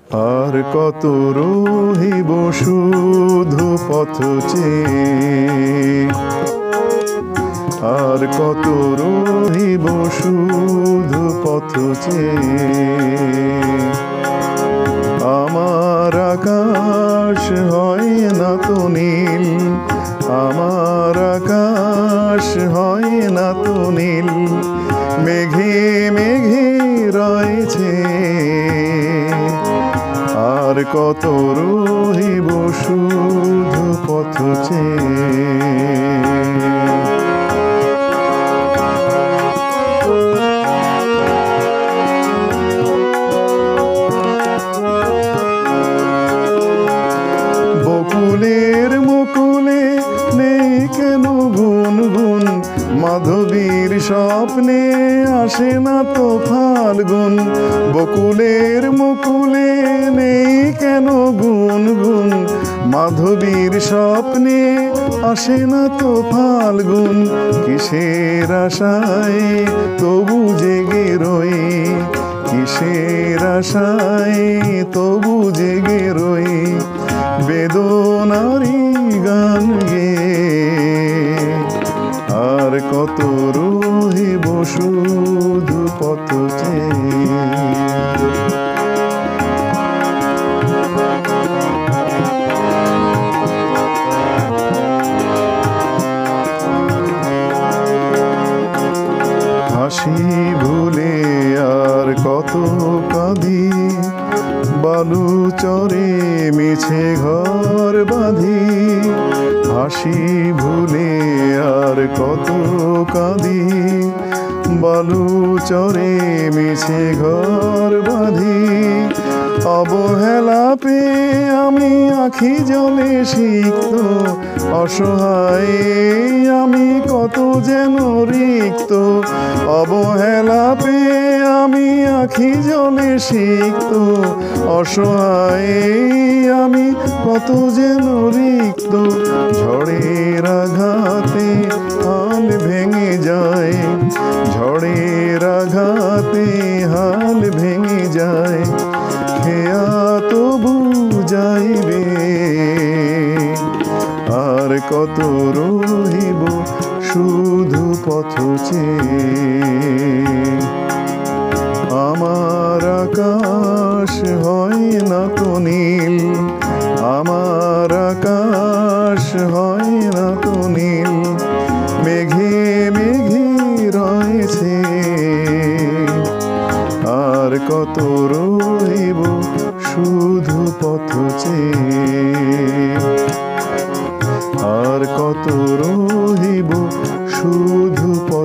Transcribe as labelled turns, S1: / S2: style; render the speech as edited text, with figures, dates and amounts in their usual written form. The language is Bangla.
S1: আর কত রহিব শুধু পথ চেয়ে, আর কত রহিব শুধু পথ চেয়ে। আমার আকাশ হয় না তো নীল, আমার আকাশ হয় না তো নীল, মেঘে মেঘে রয়েছে। আর কত রহিব শুধু পথ চেয়ে। বকুলের মুকুলে নেই কেন গুনগুন, মাধবীর স্বপ্নে আসে না তো ফাল্গুন। বকুলের মুকুলে নেই কেন গুনগুন, মাধবীর স্বপ্নে আসে না তো ফাল্গুন। কিসের আশায় তবু জেগে রই, কিসের আশায় তবু জেগে রই, বেদনারি গান গেয়ে। আর কত রহিব শুধু পথ চেয়ে। হাসি ভুলে আর কত কাঁদি, বালু চরে মিছে ঘর বাঁধি। হাসি ভুলে আর কত কাঁদি, বালু চরে মিছে ঘর বাঁধি। অবহেলা পেয়ে আমি আখি জলে সিক্ত, অসহায় আমি কত যেন রিক্ত। অবহেলা পেয়ে আমি আখি জলে সিক্ত, অসহায় আমি কত যেন রিক্ত। ঝড়ের আঘাতে হাল ভেঙে যায়, ঝড়ের আঘাতে হাল ভেঙে যায়, খেয়া তবু যাইবে। আর কত রহিব শুধু পথ চেয়ে। আমার আকাশ হয় না তো নীল, আমার আকাশ হয় না তো নীল, মেঘে মেঘে রয়েছে। আর কত রহিব শুধু পথ চেয়ে। আর কত রহিব শুধু